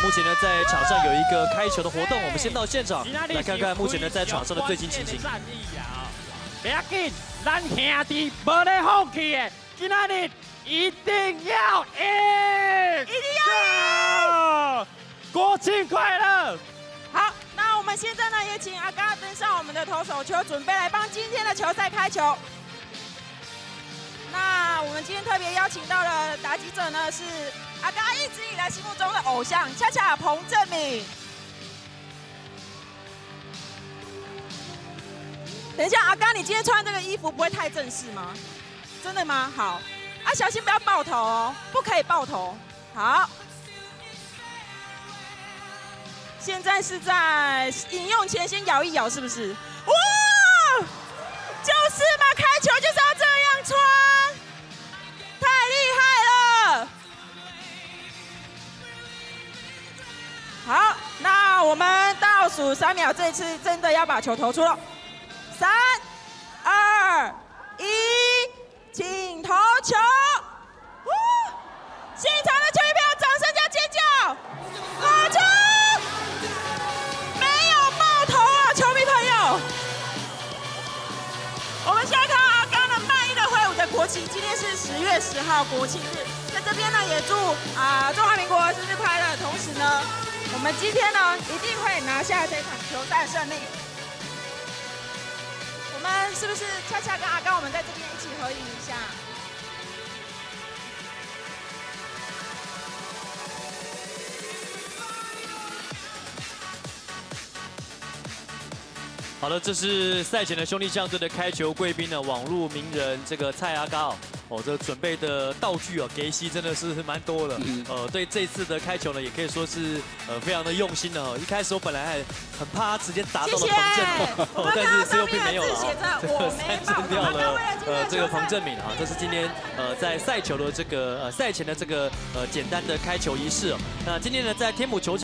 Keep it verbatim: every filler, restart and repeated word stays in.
目前呢，在场上有一个开球的活动，我们先到现场来看看目前呢在场上的最新情形。 不要紧，咱兄弟无咧放弃的，今仔日一定要赢！ 一定要赢！ 国庆快乐！ 好，那我们现在呢也请阿嘎登上我们的投手球，准备来帮今天的球赛开球。那我们今天特别邀请到的打击者呢是阿嘎一直以来心目中的偶像，恰恰彭政闵。等一下，阿嘎，你今天穿这个衣服不会太正式吗？真的吗？好，啊，小心不要爆头哦，不可以爆头。好，现在是在饮用前先摇一摇，是不是？哇，就是嘛，开球就是要这样穿，太厉害了。好，那我们倒数三秒，这次真的要把球投出了。三、二、一，请投球！哇！现场的球迷朋友，掌声加尖叫！打球！没有爆头啊，球迷朋友！我们现在看到阿刚的慢意的挥舞着国旗，今天是十月十号国庆日，在这边呢也祝啊、呃、中华民国生日快乐！同时呢，我们今天呢一定会拿下这场球赛胜利。我们是不是恰恰跟阿刚，我们在这边一起合影一下？ 好的，这是赛前的兄弟象队的开球贵宾呢，网络名人这个蔡阿嘎哦，哦，这准备的道具哦，给息真的是蛮多的。嗯、呃，对这次的开球呢，也可以说是呃非常的用心的哦。一开始我本来还很怕他直接砸到了彭政闵，哦，但是最后并没有了啊。这个三振掉了呃这个彭政闵啊，这是今天呃在赛球的这个呃赛前的这个呃简单的开球仪式哦。那今天呢，在天母球场。